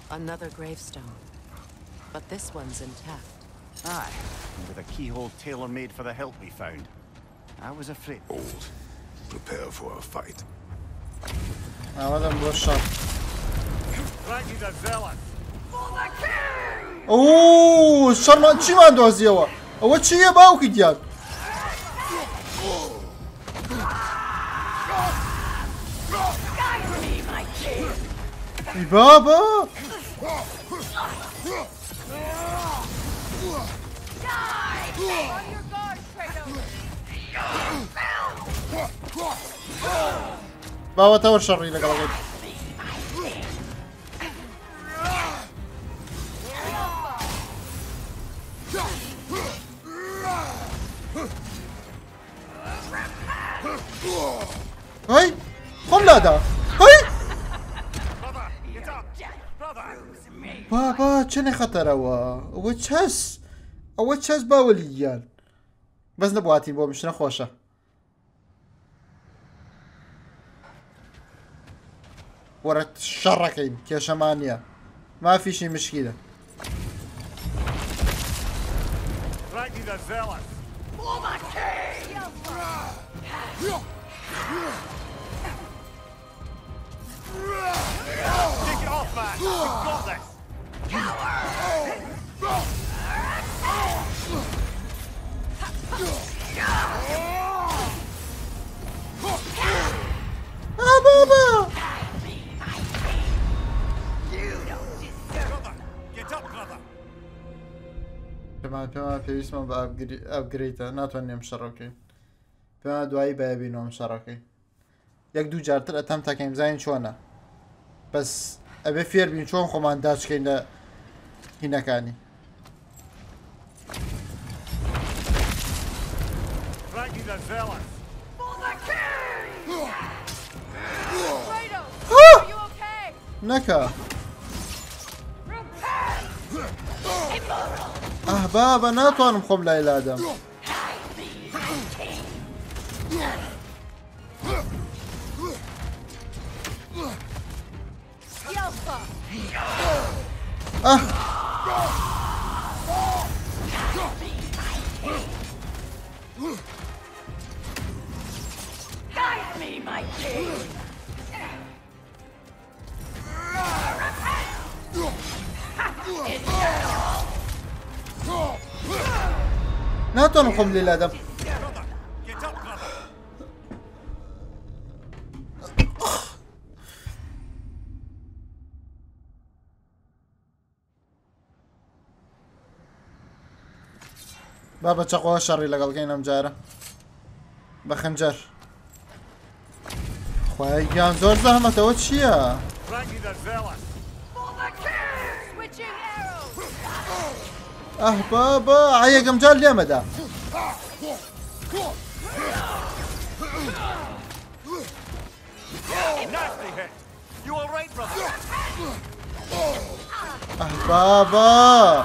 Another gravestone. But this one's intact. Aye, and with a keyhole tailor-made for the hilt we found. I was afraid. Old. Prepare for a fight. هذا مبشر. Raggy the Zealot! اوه الشر ما شي ما عنده هزيوه. اول شي باوك ديال. بابا بابا تور شري لك الله. هاي قم لا ده هاي بابا چني خطر او چس باوليان بس نبغاتي بو مش نخوشه ورت شركين يا شمانيا ما في شي مشكله. Take it off, man! We've got this! بابا تمام في اسمه بأبجريته ناتواني مشاركين فما دوایی بابینو مشاركين یک دو جارتر اتم تاكيم زين شونا بس ابي فير بين شون خمان داش كينا هنا كاني نكا بابا ناتوان مخم لا إلى آدم ناتوان مخم لا إلى آدم بابا تشقوها شري لقلقين مجارة بخنجر خويا كان زور زحمة توت شيا بابا عيق مجال ليه مدى بابا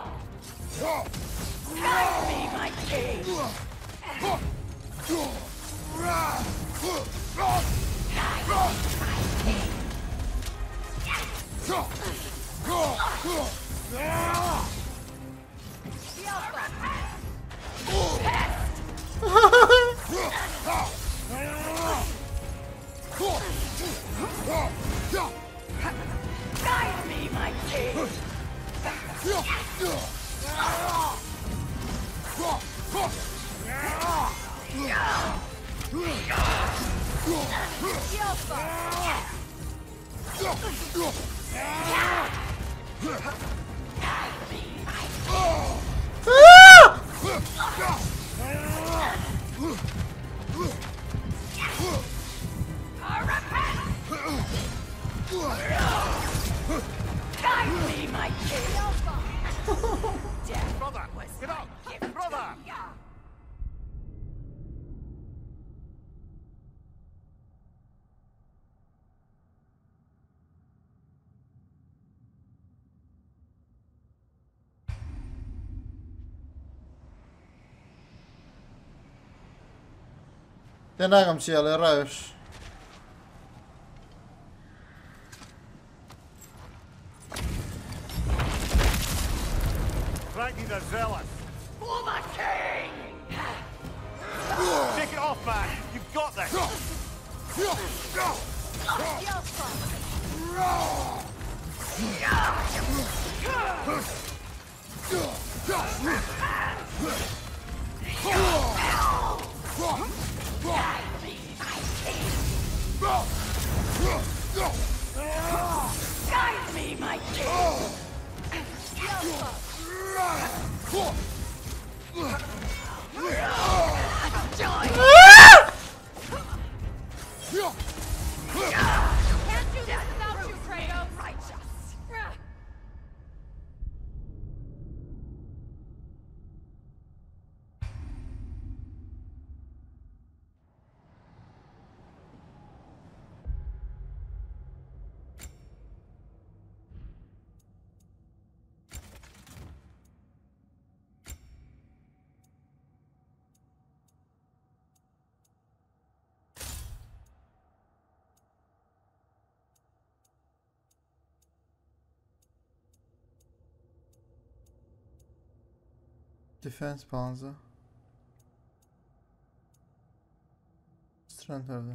تناغم شي على رايش Frankie the Zealous. For the king! Take it off, man. You've got this. Guide me, my king! Can't do this without you, Kratos! Righteous! Defense panzer. Strength of the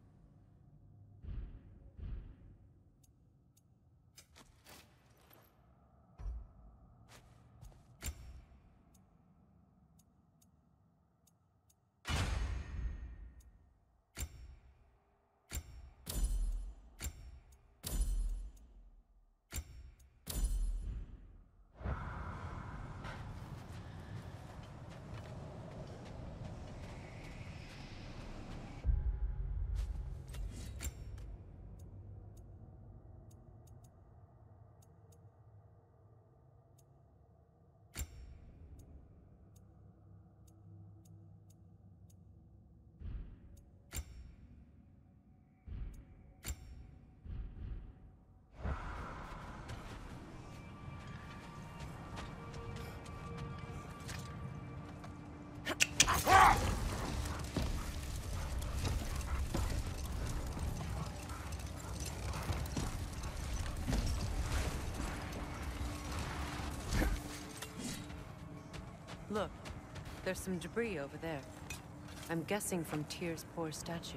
Look, there's some debris over there. I'm guessing from Tyr's poor statue.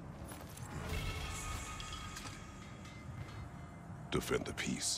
Defend the peace.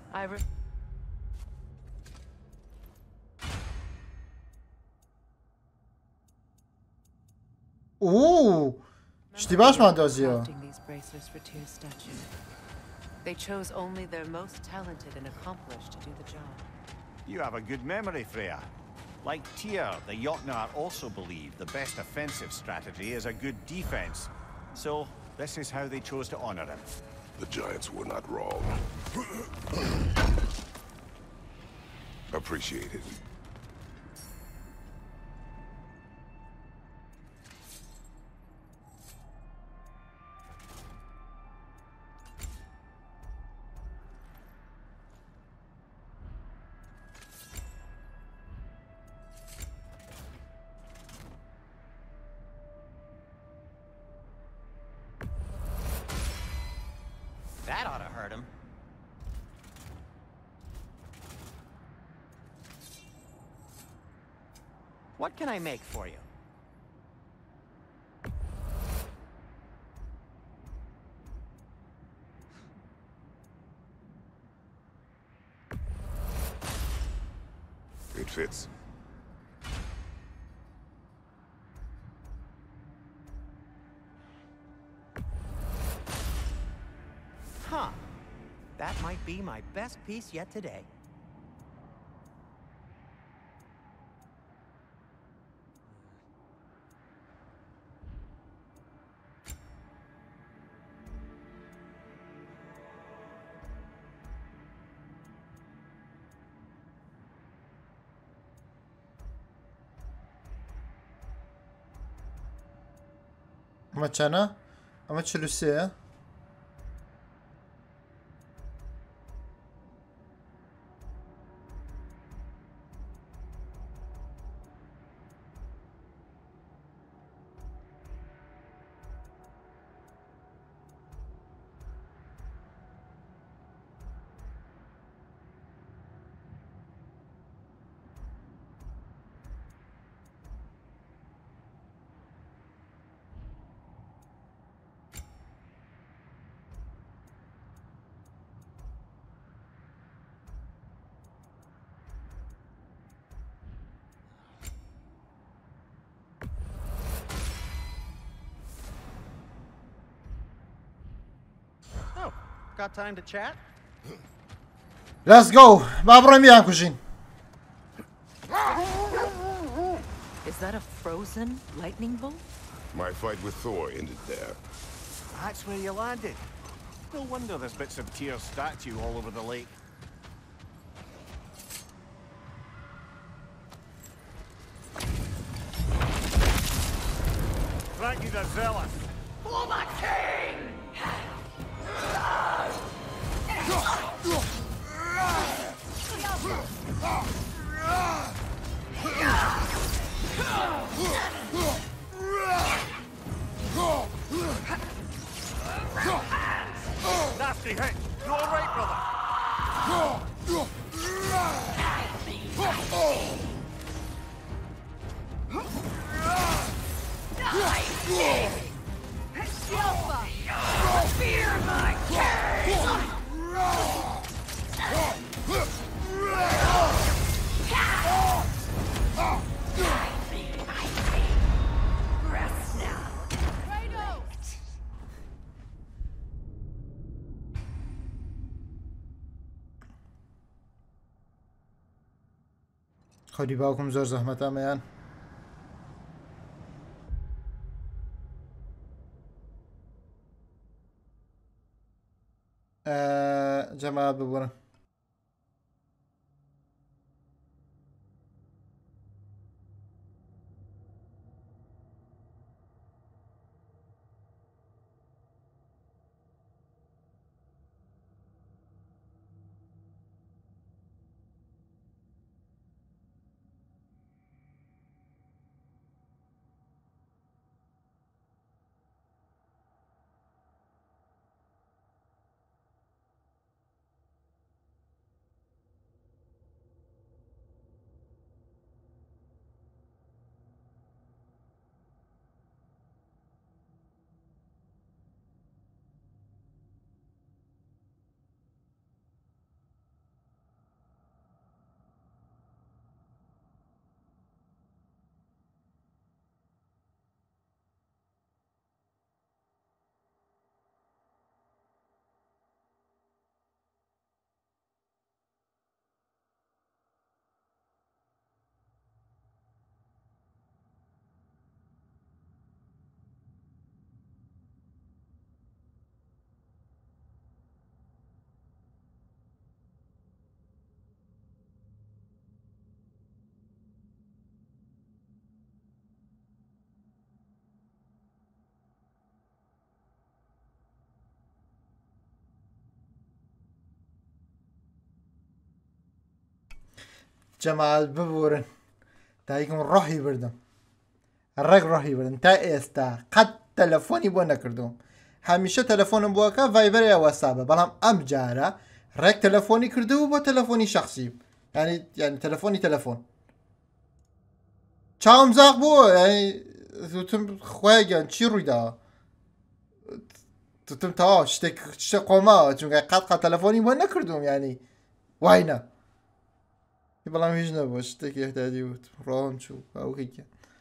اشتباهش ما اندازیه. Crafting these bracers for Tyr's statue. They chose only their most talented and accomplished to do the job. You have a good memory, Freya. Like Tyr, the Jotnar also believe the best offensive strategy is a good defense. So, this is how they chose to honor him. The giants were not wrong. Appreciate it. That ought to hurt him. What can I make for you? It fits. Huh. That might be my best piece yet today. اما چنه؟ اما 43 Got time to chat? Let's go. با بڕۆین بیان کوژین. Is that a frozen lightning bolt? My fight with Thor ended there. That's where you landed. No wonder there's bits of Tyr's statue all over the lake. Frankie the Zealous. For my king! Nasty hit. You all right, brother? Fear my king! Rest now. Kratos! خۆری باوکم زۆر زەحمەتە مەیان. جەماعەت ببوورن. جەماعەت ببوورن. دایکم ڕۆحی بردم. ڕێک ڕۆحی بردم تا ئێستا قەت تەلەفۆنی بۆ نەکردوم. هەمیشە تەلەفۆنم بووەکە ڤایبەرە یا وەسابە، بەڵام ئەم جارە ڕێک تەلەفۆنی کردو بۆ تەلەفۆنی شەخسی. ینی تەلەفۆنی تەلەفۆن. چاوم زاق بووە، ینی وتم خۆی گیان چی ڕوویداوە؟ وتم تەواو شتێک قۆماوە، چونکە قەت تەلەفۆنی بۆ نەکردوم، ینی واینە. بەڵام هیچ نەبووە، شتێکی هەدادی وت ڕۆم چوو باوکێکە.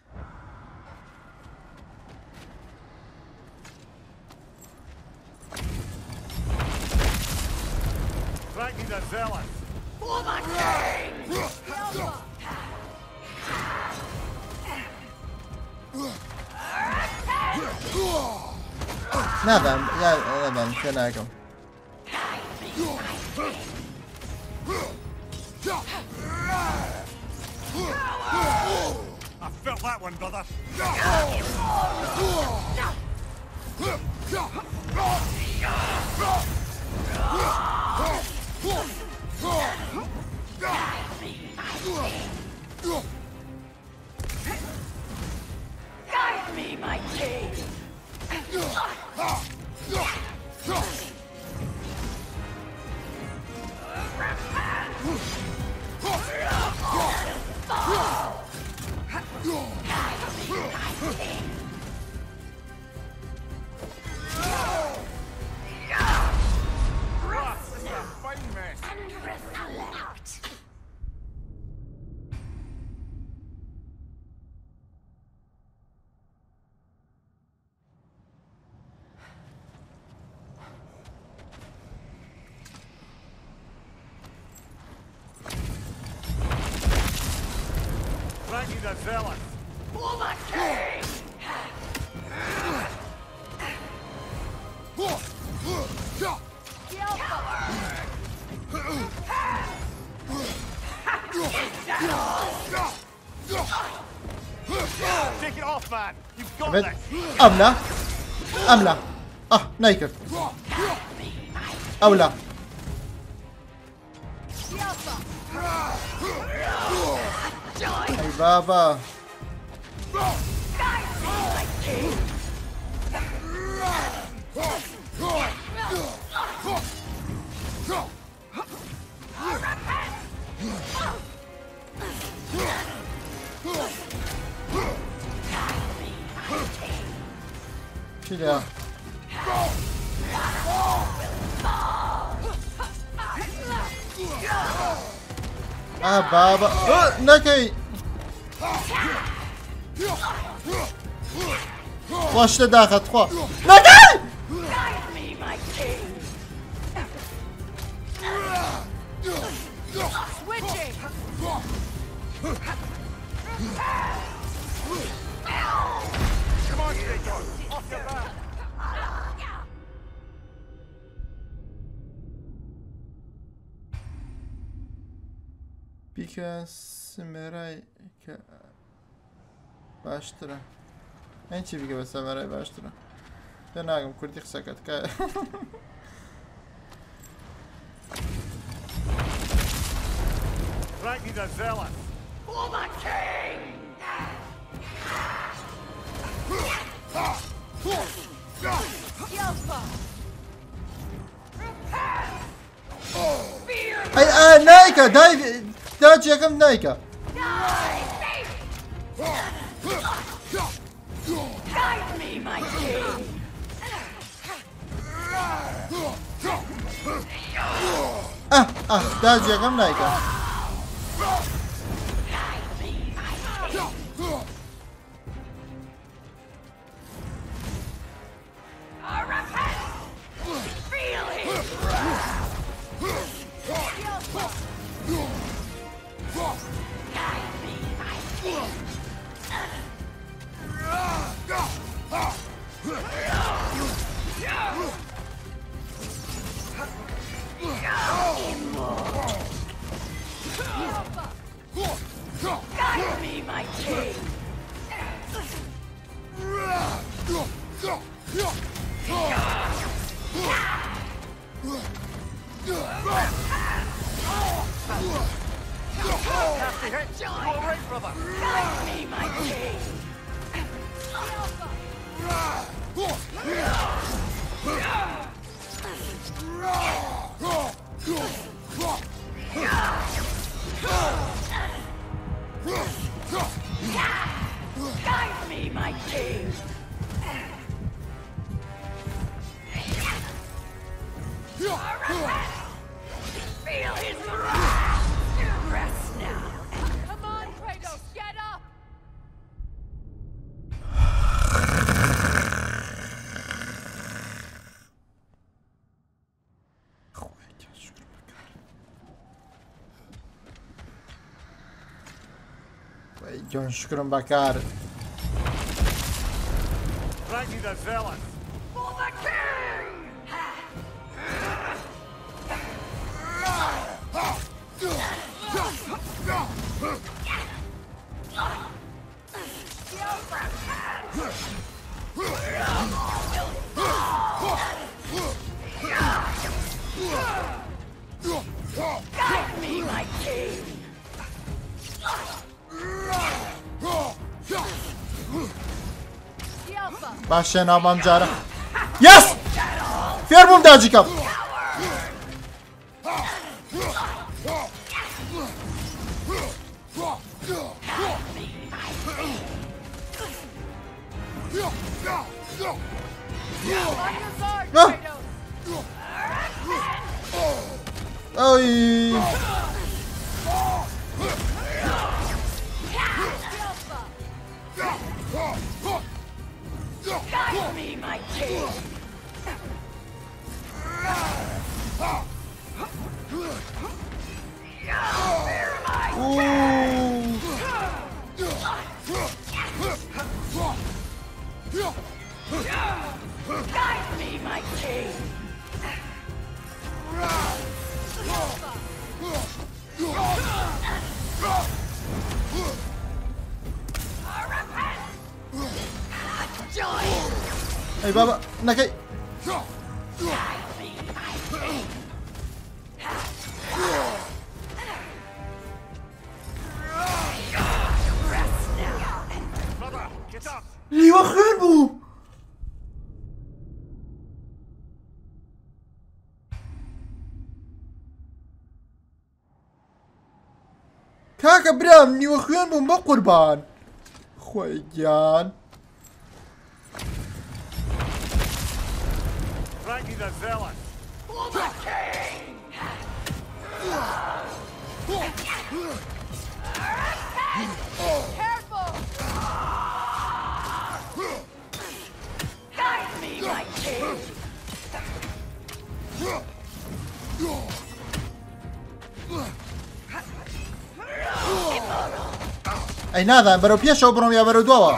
Frankie the Zealous. For my king! نادام پێ ناکەم. I felt that one, brother. Guide me, my king! Fine mess. Frightening the zealous. Take it off, man. You've got Evet. this. أم لا أم لا نايكر أو لا أي بابا كذا بابا نكي واش داخل تخوا نكي Switching. Come on, Kratos. Off your back. بيكا سمراي باشترا انتي بيكا بس سمراي باشترا تناقم كردي خسكت كاي Frightening the zealous. اي نايكا داج يكم نايكا داج يكم نايكا Nasty hit. You all right, brother? Come on, Kratos, get up. جون شكرا بكار Frightening the zealous. باشه نامم جارم يس فيرموم داجيكم On your guard, Kratos. اي اي بابا نكي ليوا خوێن بوو کاکە برام نیوە خوێن بووم بە قوربان خۆی گیان Frankie the Zealot. Careful! Guide me, my king! ئەی نازانم بەرەو پێشەوە بڕۆم یا بەرەو دووەوە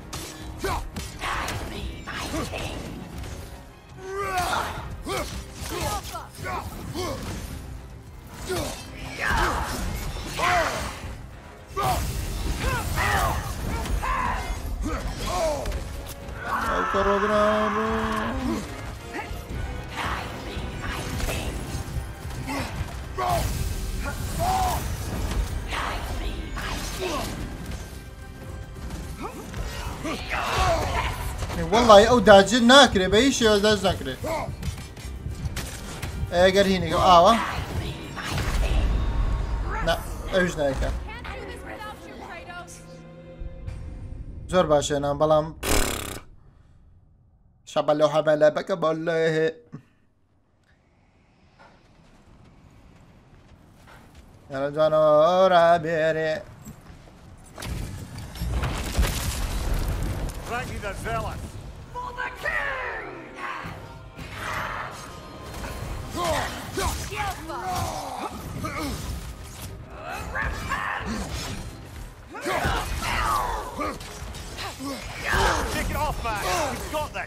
ئەو کەڕۆ برام والله ئەو داجر ناکرێ بە هیچ شێوە داج ناکرێت ئەگەر هینێک ئاوە ئەوش نایکە Can't do this without you, Kratos! زۆر باشێنان بەڵام شەبە لەو حەبەلە بەکە بەڵێ یارە جوانەوە ڕابێرێ Frankie the Zealot. For the king! Take it off, man. We've got this.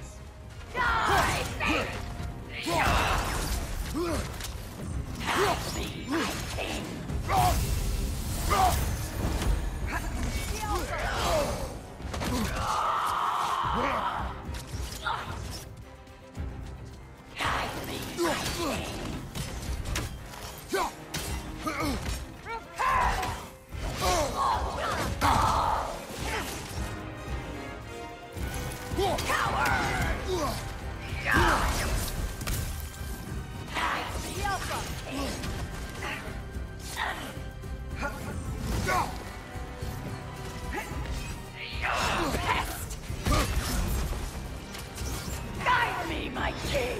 Guide me, my king!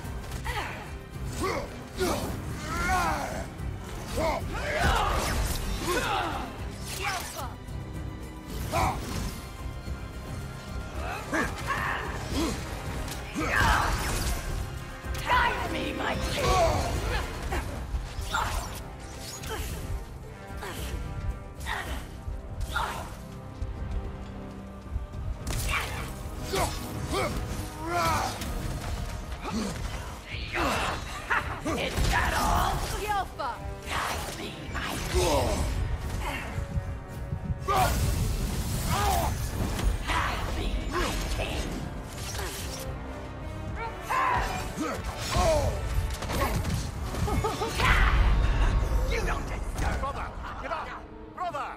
Guide me, my king! Is that all? Yelfa! Guide me, my king! Guide me, my king! You don't deserve Brother, get up. Brother.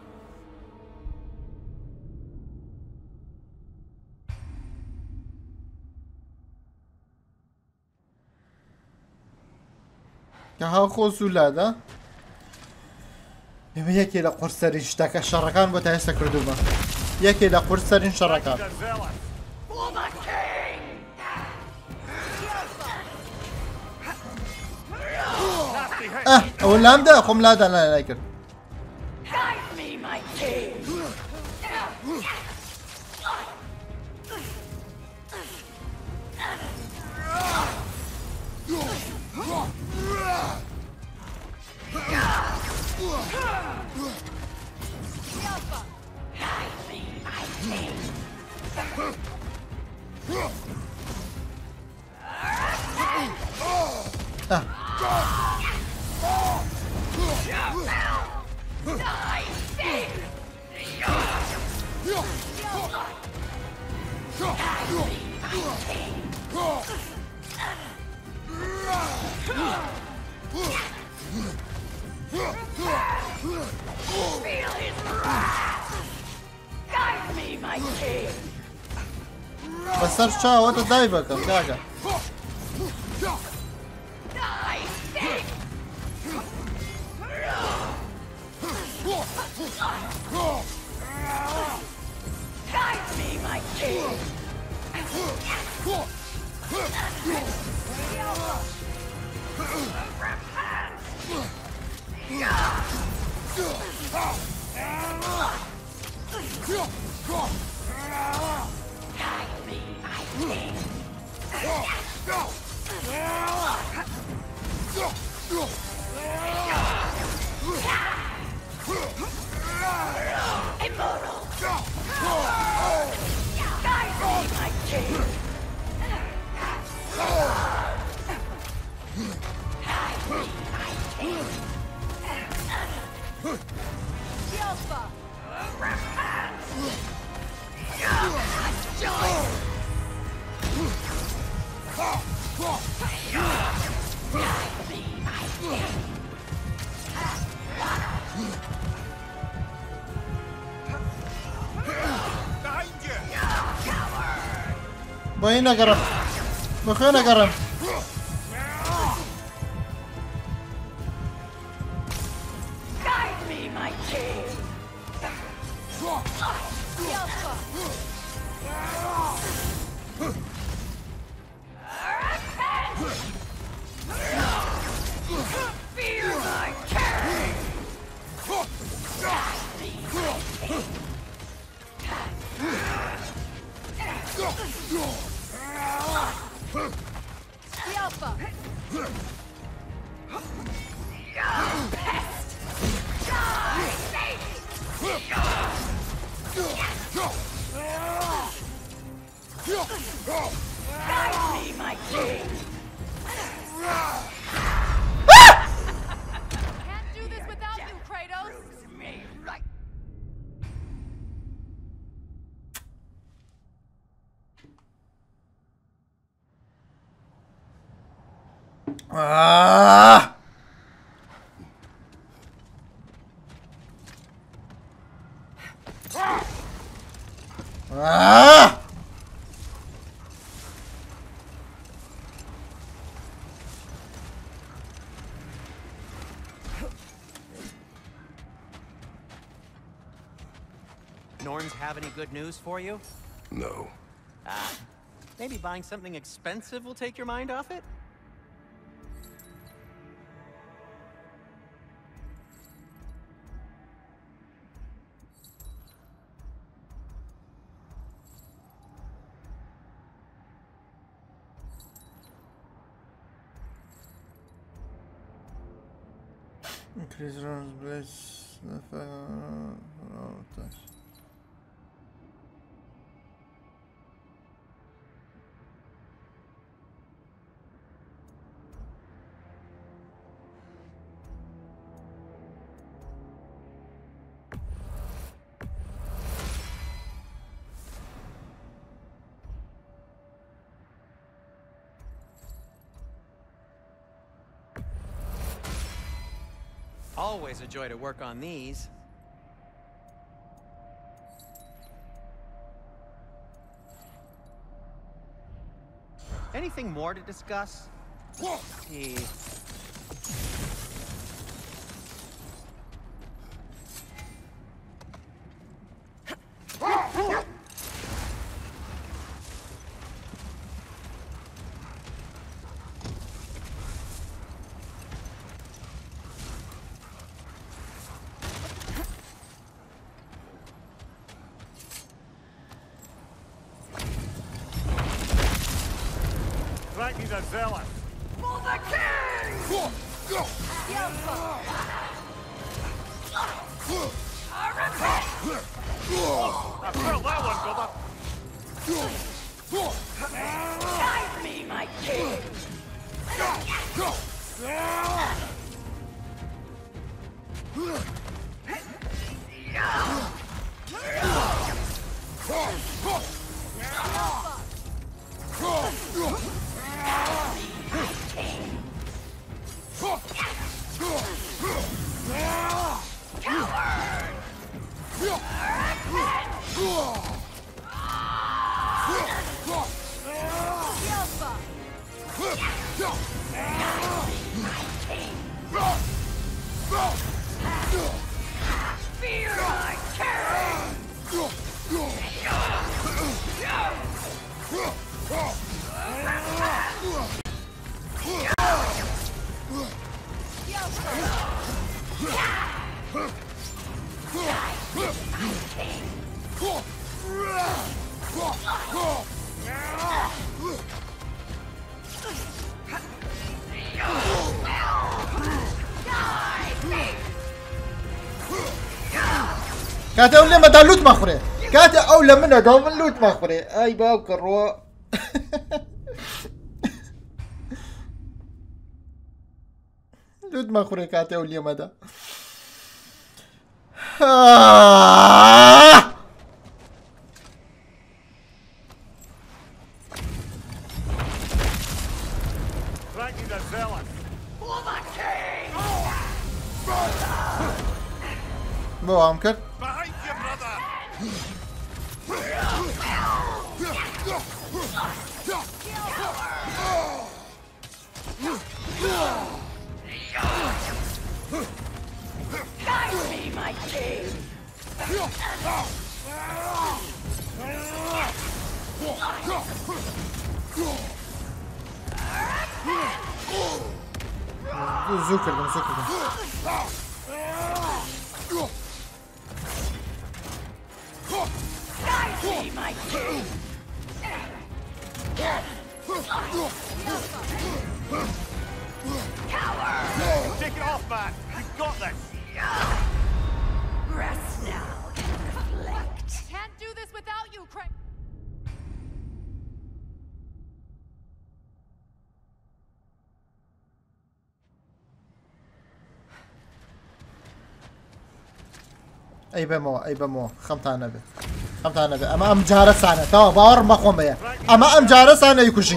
کە هاو خۆ سوولادە ئێمە یەکێ لە قورسەرین شتەکە شەڕەکان بۆ تا ئێستا کردومە یەکێ لە قورسەرین شەڕەکان The Zealot. for the king! Nasty hit. ئەوە لامدا خۆم لادا لای کرد Guide me, my king! Guide me, my king! Feel his wrath! Guide me, my king! بەسەر چاوەتە دای بەکەم کاکە Die, thief! Guide me, my king! Guide me, my king! Immortal! Guide me, my king! Guide me, my king! Yelpa! Joy! Guide me, my king! بۆ هی نەگەڕم بەخوێ نەگەڕم Guide me, my king! Yelpa! Fear my king! Yelpa! Pest! Die, Satan! Guide me, my king! Can't do this without you, Kratos! Me right. Norns have any good news for you? No. Maybe buying something expensive will take your mind off it? Increase rounds, blades, Always a joy to work on these. Anything more to discuss? Gee. He's a zealot. For the king! Yelpa! I felt that one, brother. Guide me, my king! كاتي أولي ما دا لوت مخوري كاتي أولي منها دا من لوت مخوري أي باوكر رو لوت مخوري كاتي أولي ما دا بو عم كر زو كردم Take it off, man. You've got this. Rest now. Conflict. Can't do this without you, Craig. أي بمو خمتانة بي أما أم جارس أنا توا باور ما قوم بيا أما أم جارس أنا يكوشي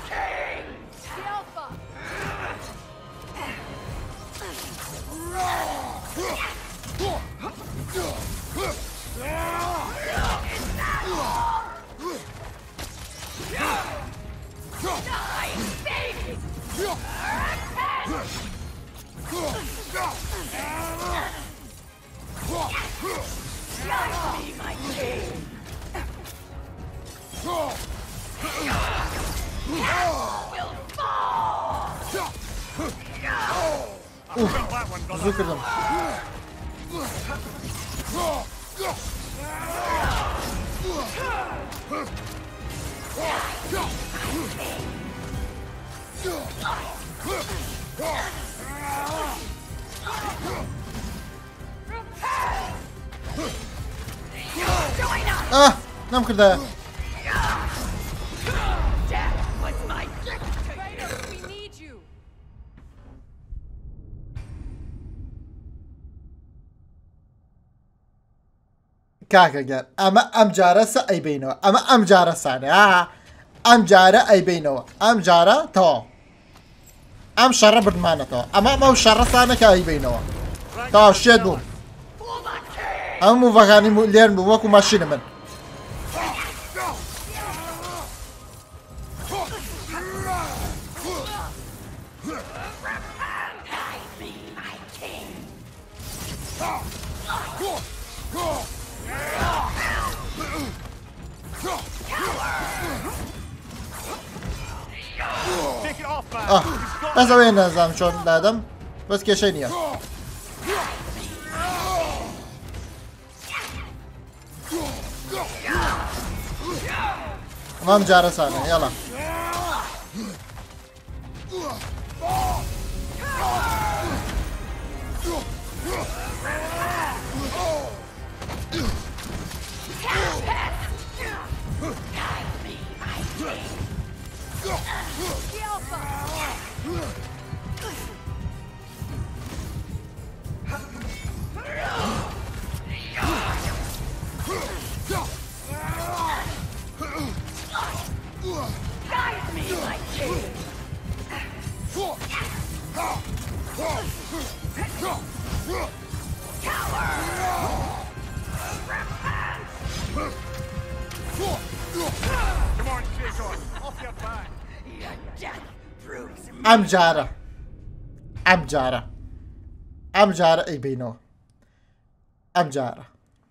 زو كردم نام كرده كاكا قال أما أم جارس أي بينو أما أم جارس أنا أم جارة أي بينو أم جارة تو أم شر برمانة تو أما ما هو شر سانة كأي بينو تو شيء بوم أم مو فغاني مو لين بوم وكو ماشين من بس وين نظام شلون لادم بس كشينيا ما مجارس انا يلا أم جارة أي بينو أم جارة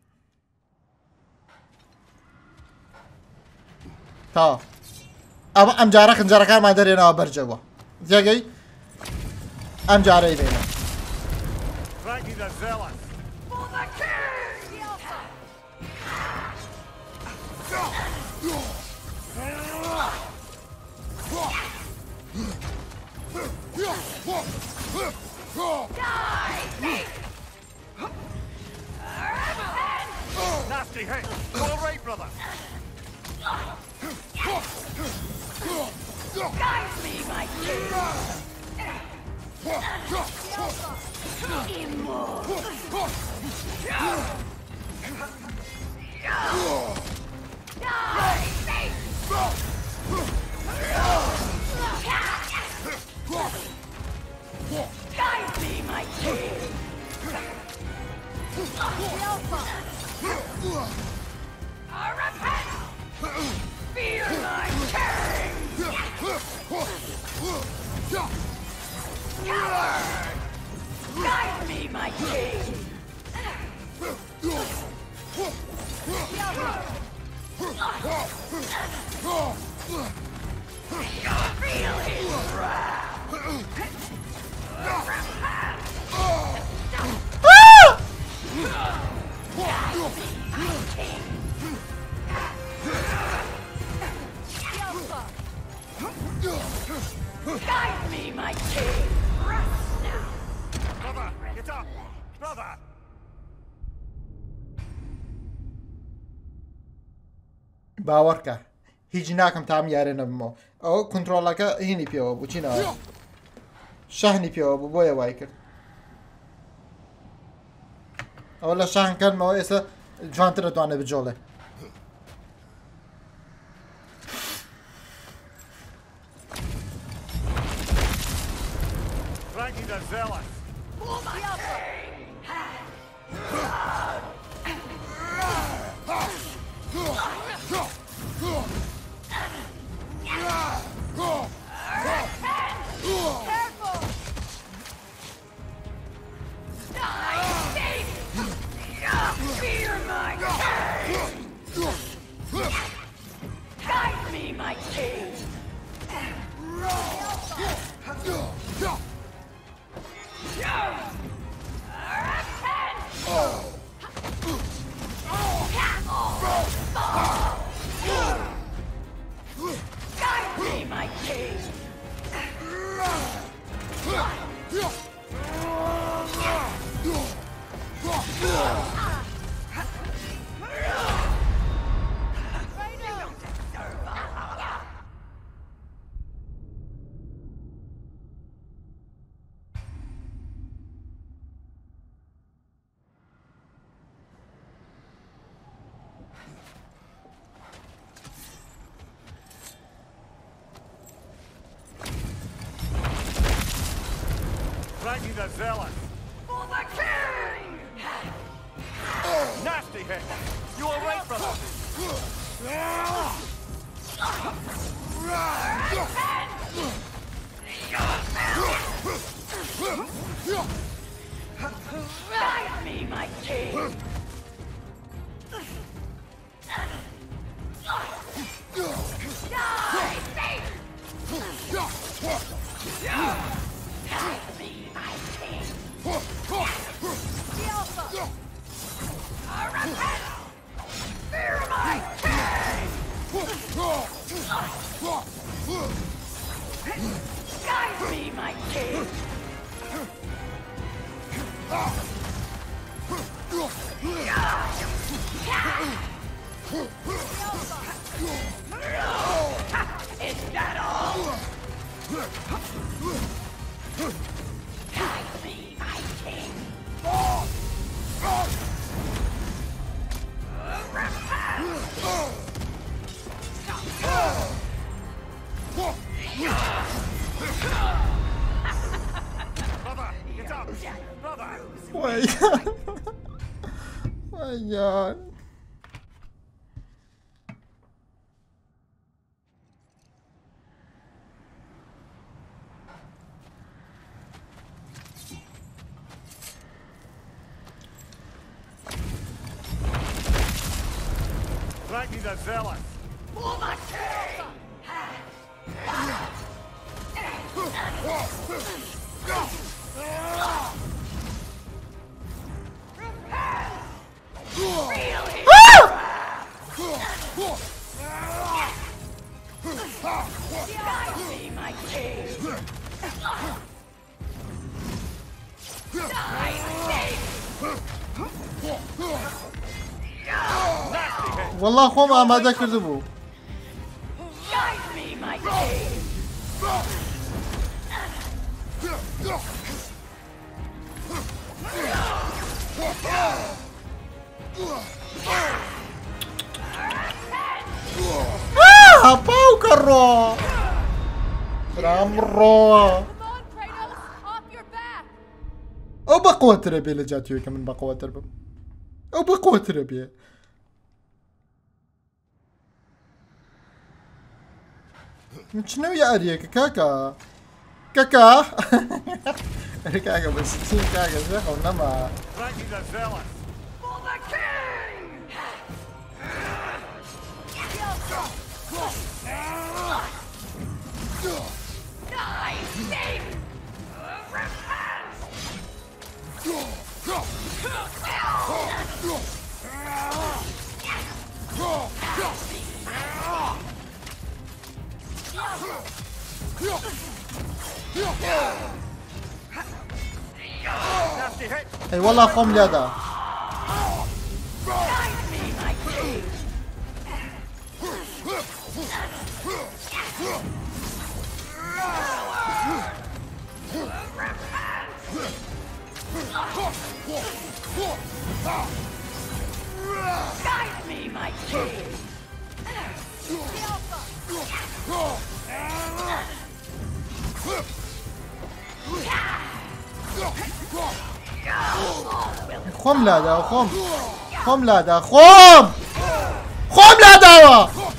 تا أم جارة خنجرة كان ما دري أنا برجوا تيجي أم جارة أي بينو Frankie the Zealot. For the king! Alpha! Nasty hit. You all right, brother? Guide me, my king! Guide me, my king! Repent! Fear my king! Coward! Guide me, my king! Feel his wrath! Guide me, my king! Rest now! Brother, get up! Brother! باوەڕکە هیچ ناکەم تام یارێ نەبمەوە ئەو کنترۆڵەکە هینی پێوە بوو چینەوە شەهنی پێوە بوو بۆیە وای کرد ئەوە لە شانکردنەوە ئێستا جوانتر دەتوانێت بجۆڵێ Frankie the Zealot. Fear my king! Guide me, my king! Guide me, my king! Frankie the Zealot. For the king! Nasty hit. You all right, brother? Guide me, my king! Guide me, my king! Fear my king! Guide me, my king! Is that all? Guide me, my king! Brother, get up! Brother! وای یار Frankie the Zealot. For the king! والله خۆم ئامادە کردبوو. Guide me, my king! پاو کەڕۆ برامڕۆ Come on, Kratos! Off your back! ئەو بەقوترە بێ لە جاتیوەی کە من بەقوتر بم ئەو بەقوترە بێ چنەوە یاریەکە کاکە کەکە کاکە بەسچین کاکە زێخەو نەما Frankie the Zealot. For the king! Die, Satan! Repent! Nasty hit. ئەی وەڵا خۆم لێدا Guide me, my king! Guide me, my king! خۆم لادا خۆم لادا خۆم لاداوە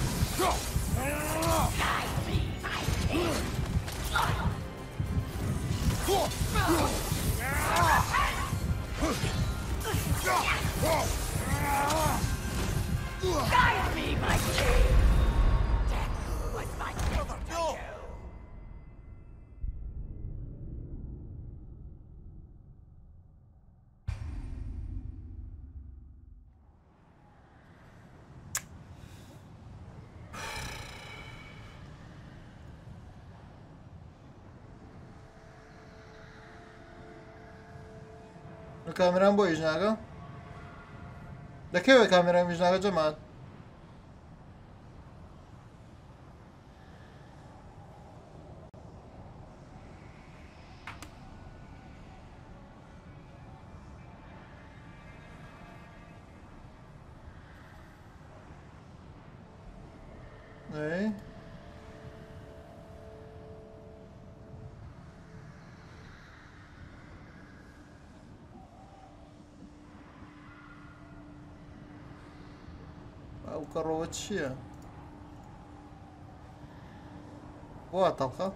Guide me, my king! Death was my gift to you! کامێران بۆ ئیژناگە لەکەوێ کامێران ئیژناگە جەمات ئەو کەڕەوە چییە؟ بۆ تەڵخە؟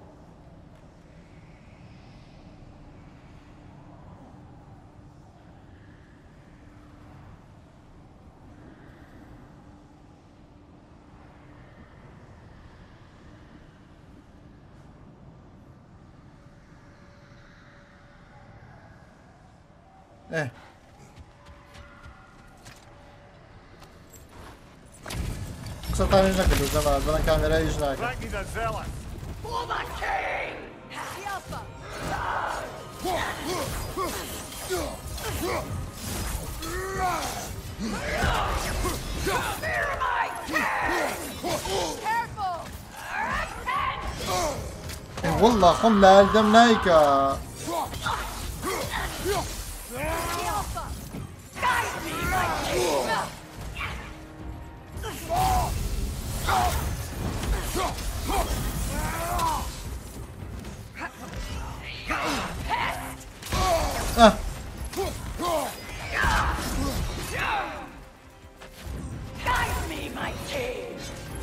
قسەتانیش نەکردو جەمات بەڵام کامێرای ئیژناگە Frankie the Zealot. For the king! Alpha! Fear my king! Careful! والله خۆم لە هەردەم نایکە Alpha! Guide me, my king! Guide me, my king!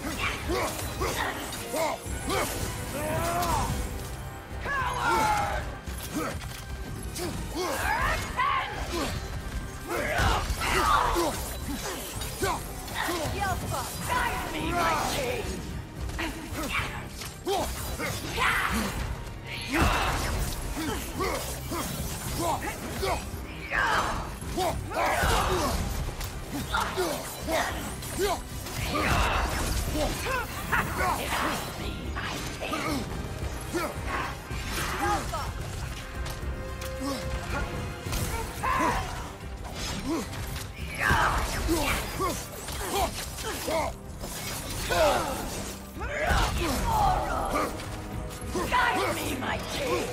Coward! Yelpa! Guide me, my king! Guide me, my king!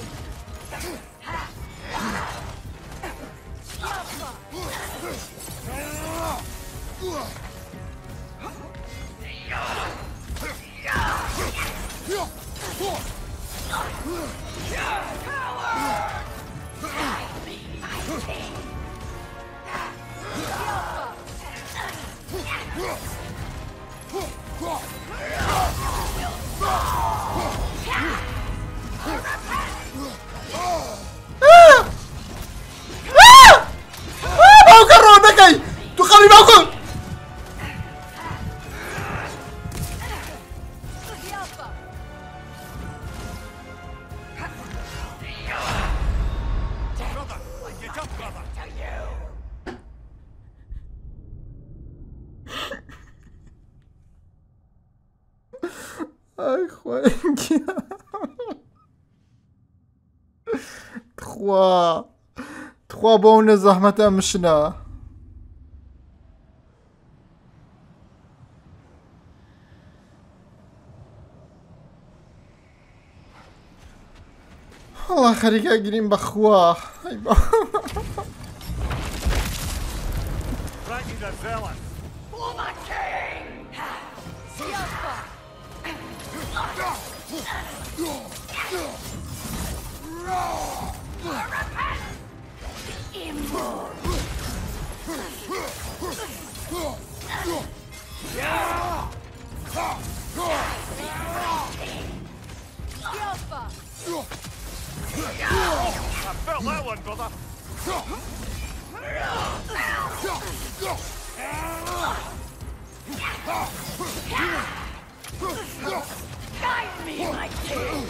Ay, Juan. تخوا بون زحمة مشنا. والله خليك اقرين بخواه. For my king! I felt that one, brother. Guide me, my king!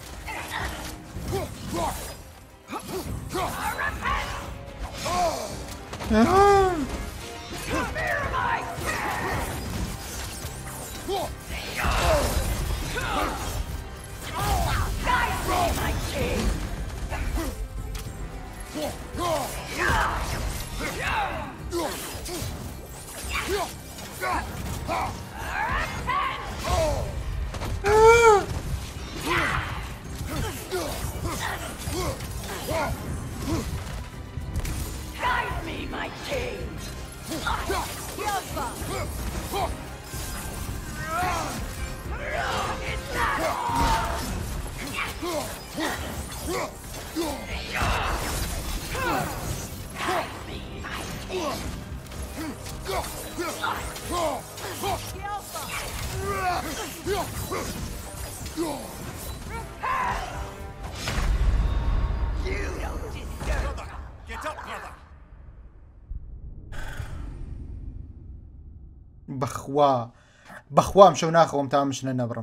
Guide me, my king! Guide me, my king! Get up, brother. بخوا مشو ناخو متى مشنا نبرم.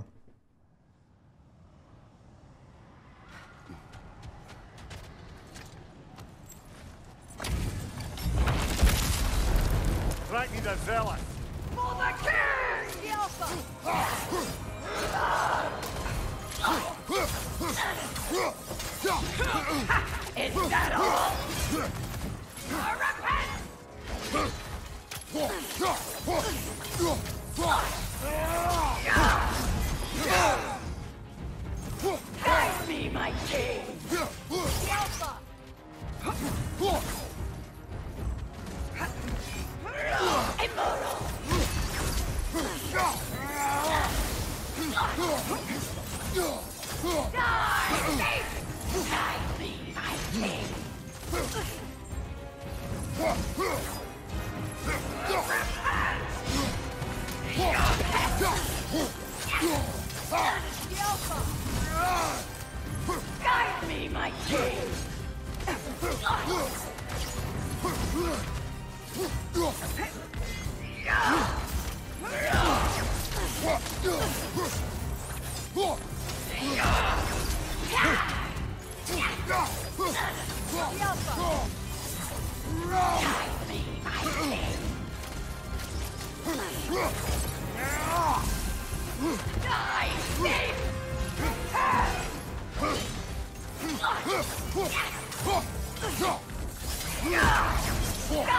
Right, need a zealot. For the king! Is that all? Guide me, my king! Immortal! Guide me, my king! Guide me, my king!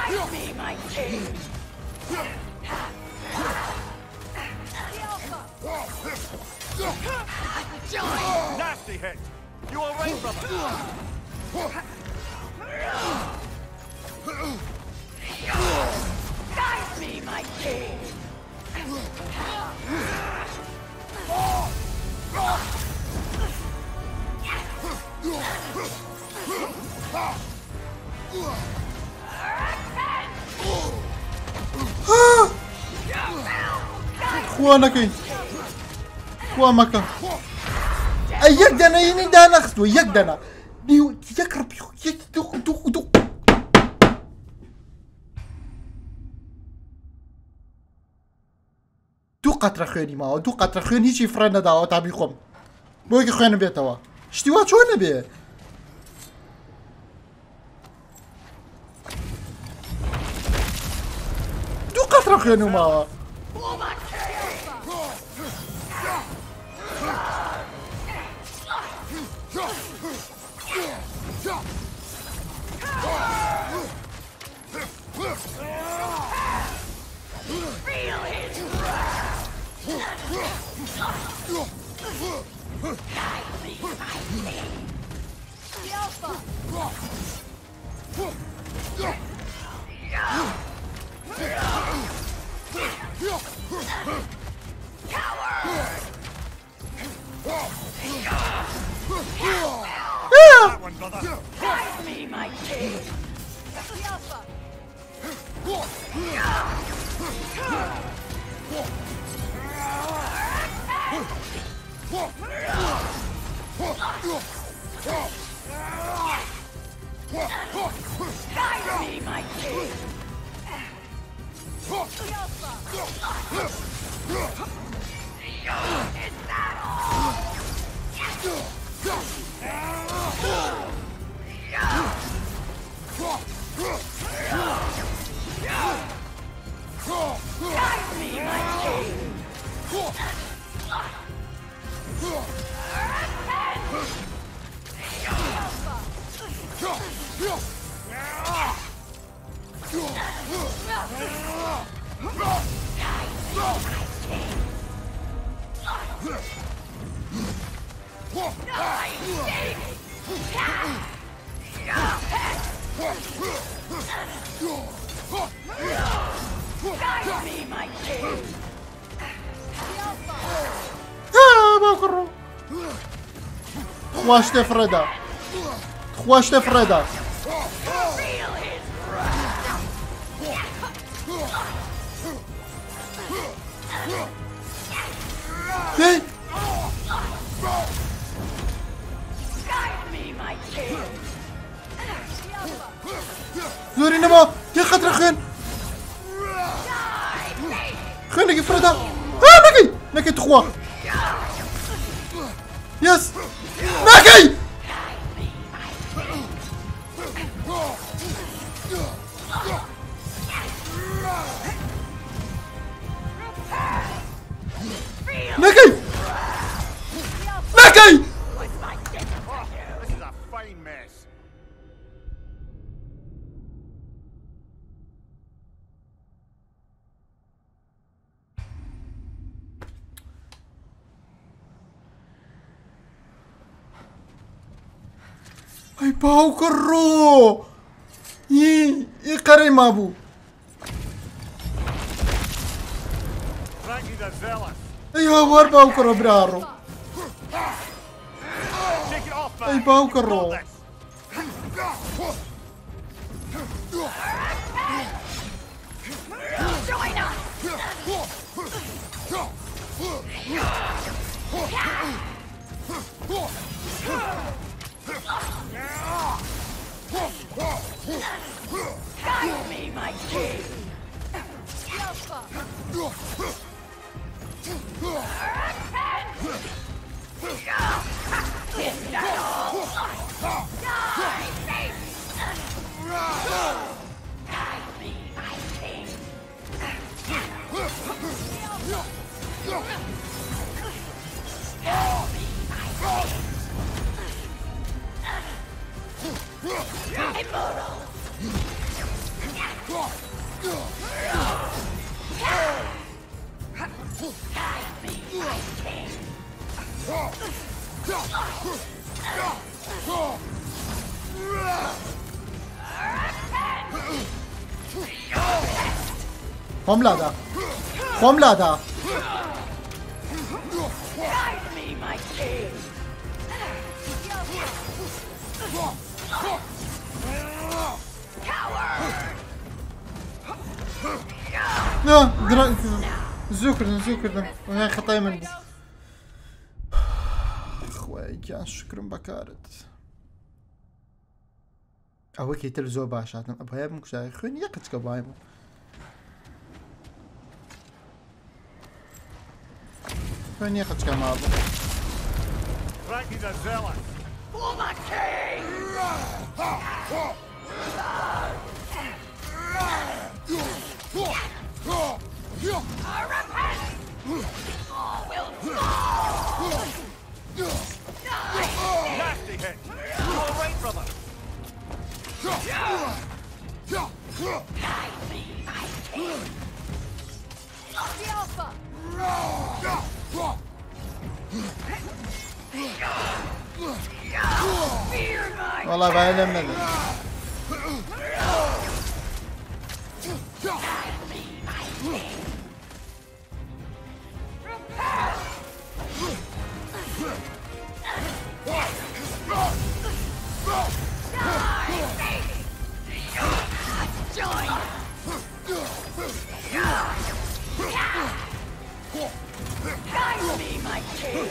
Guide me, my king! Nasty hit! You alright, brother? Guide me, my king! خوانەکەی خوا مەکە ئەی یەک دەنە یعنی دانەخستووە یەک دەنا یەک ڕپی یەک دوو قەترە خوێنی ماوە دوو قەترە خوێن هیچی فرە نەداوە تا بیخۆم بۆیەکی خوێنە بێتەوە شتی وا چۆنە بێ دوو قەترە خوێن و ماوە That one, brother! Guide me, my king! Guide me, my king! Is that all? Guide me, my king! Guide me, my king! باوکڕۆ خواشتە فرەدا خواشتە فرەدا Guide me, my king! زۆری نەما یە قەترە خوێن خوێنێکی فرەدا نەکەی نەکەی تخوا یەس نەکەی نەکەی نەکەی This is a fine mess. ئەی باوکڕۆ ئی قەرەی مابوو Frankie the Zealous. ئەی هاوار باوکڕۆ براڕۆ Take it off, man. ئەی باوکڕۆ Got this. Join us! Guide me, my king! Is that all? Die, خۆم لادا خۆم لادا زوو کردن وای خەتای من بوو خوای گیان شکرم بەکارت ئەوە کەیتر زۆر باشاتم ئەبایە بم کوشای خوێن یەک قچکە بایم خوێن یەک قچکە مابوو Frankie's a zealot. For the king! Repent! All will fall! Nasty hit. You all right, brother? Guide me, my king! The Alpha! Fear my والله بايلم منه Guide me, my king!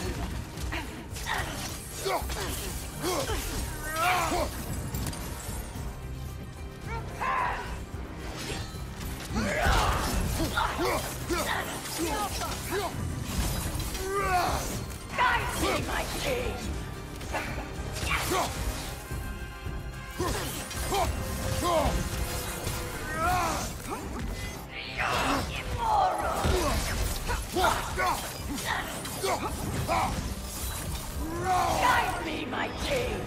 Guide me, my king! Guide me, my king!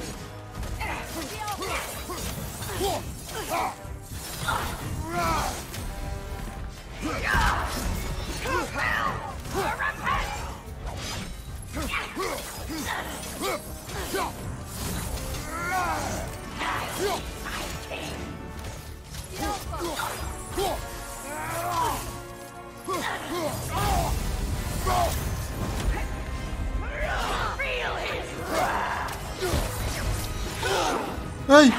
اي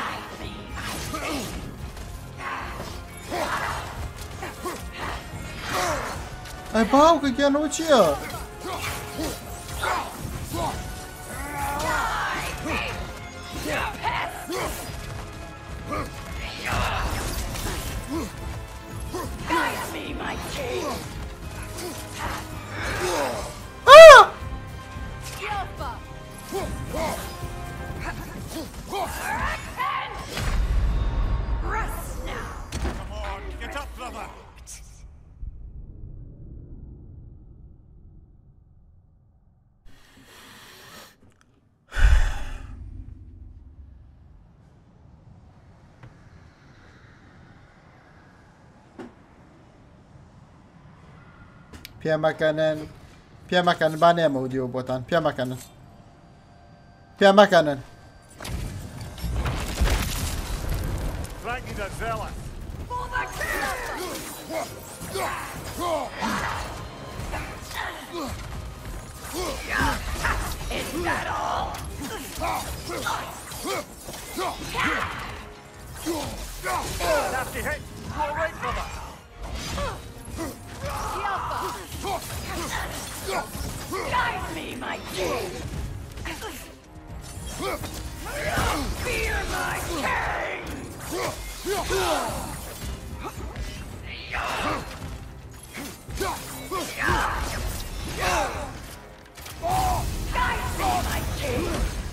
اي باوكا كانوا وشيا Guide me, my king! Alpha! Rest now! Come on, get up, brother. پیا مەکەن با نێمە دیۆ بۆتان پیا مەکەنن Frankie's a zealot. For the king! Is that all? Nasty hit. You all right, brother? Guide me, my king! Fear my king! Guide me, my king!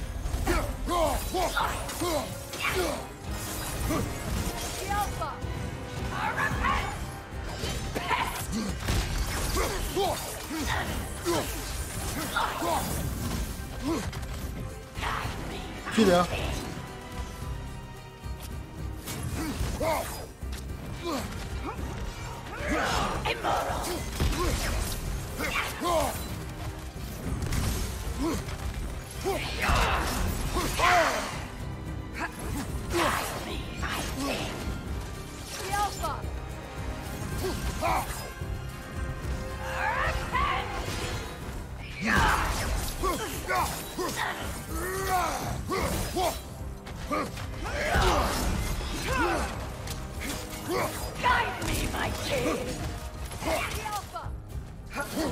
The Alpha! Repent! Pest! چی لێ The Alpha! Guide me, my king! The Alpha!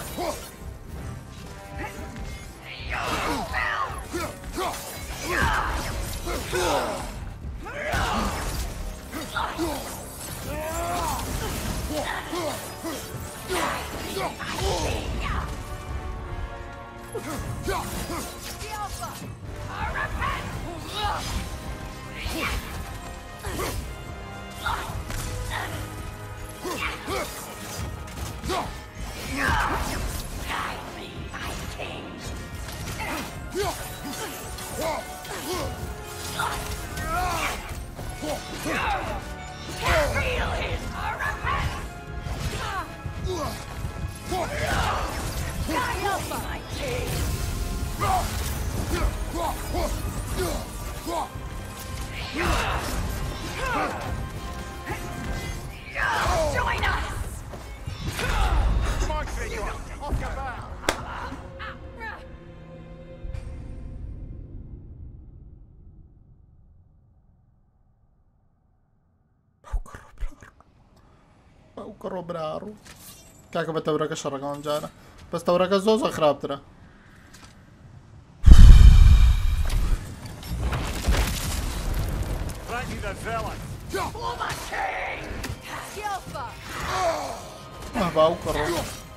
The Alpha! Join us! Come on, Gregor! Off your back! بوكرو برارو كاكا بتورك الشرق من جانا بس تورك الزوز خراب ترى Right, you the zealot! The Alpha! بوكرو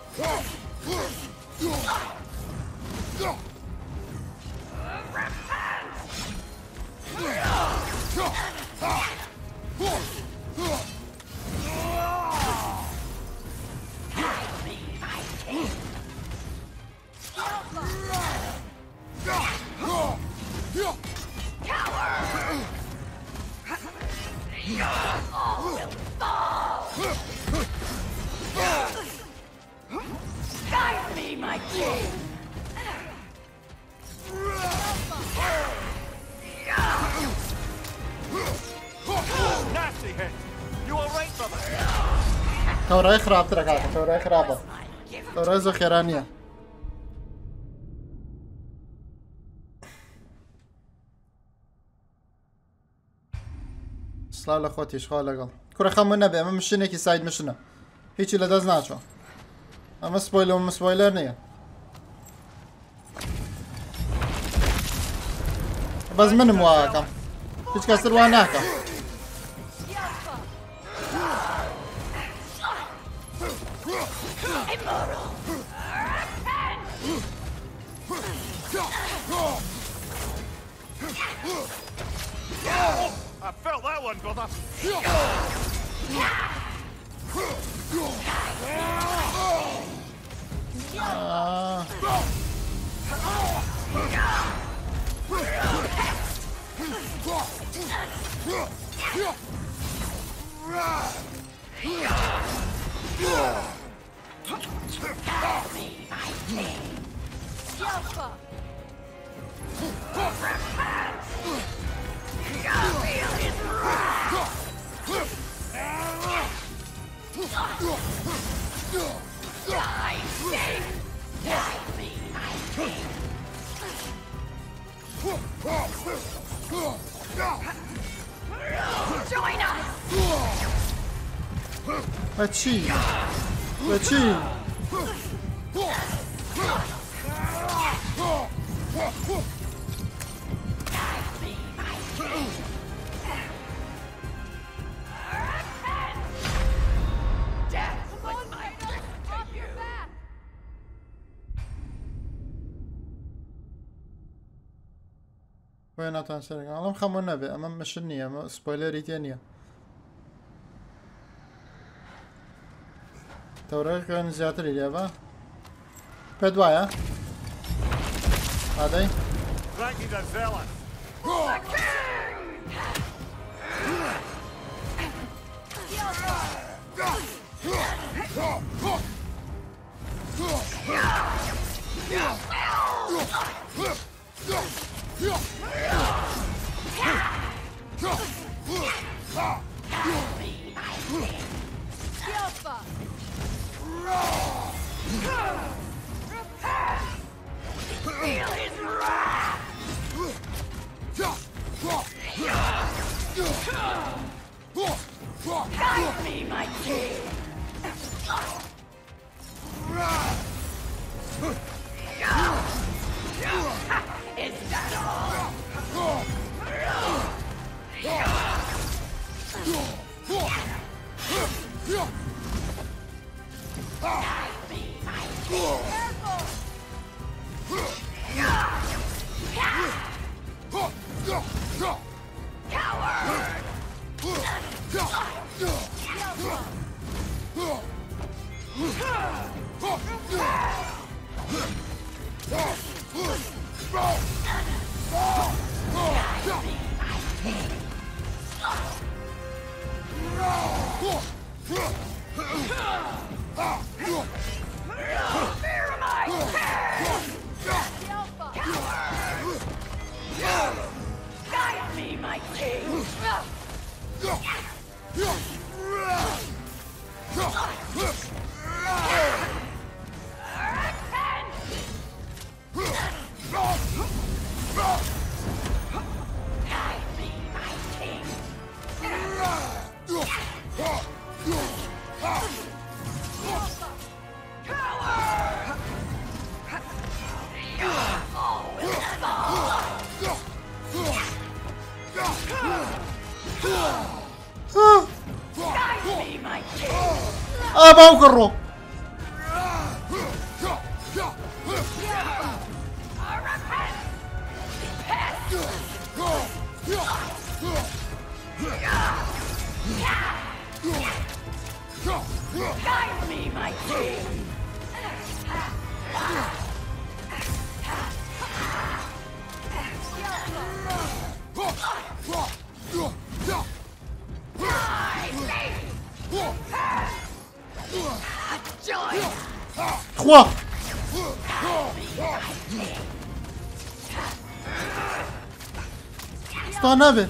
Guide me, my king! Nasty hit! You alright, brother? توري خراب ترى كاكا توري خرابة توري ذخيرانية سلام اخوتي شغال قال كره خمو نبي اما مشينا كي سايد مشنا هيك لا دزناچو اما سبويلر نيه بس من مواكم هيك كسر واناكا I felt that one, brother! Alpha! Join us! Achii! Achii! ويناتان سرقان والله مخمون نبي أمام مشنية سبويلري تانية توريك كان زيادة الإجابة بدوايا هذي Frankie the zealot! The Alpha! Feel his wrath! Guide me, my king! Is that all? Guide me, my king! Guide me, my king! Guide me, my king! Guide me, my king! ابا وقرو Guide me, my king! Joy! 3 استانبه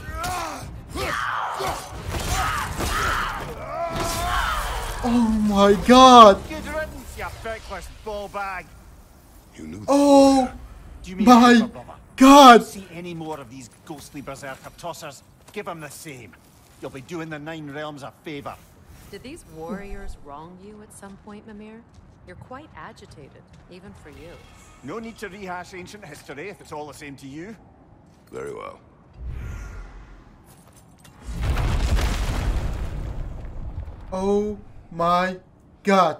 Oh my god! Good riddance, you feckless ball bag. You knew that. Oh Do you mean my ever, brother? god! See any more of these ghostly berserker tossers? Give them the same. You'll be doing the Nine Realms a favour. Did these warriors wrong you at some point, Mimir? You're quite agitated, even for you. No need to rehash ancient history if it's all the same to you. Very well. Oh my god!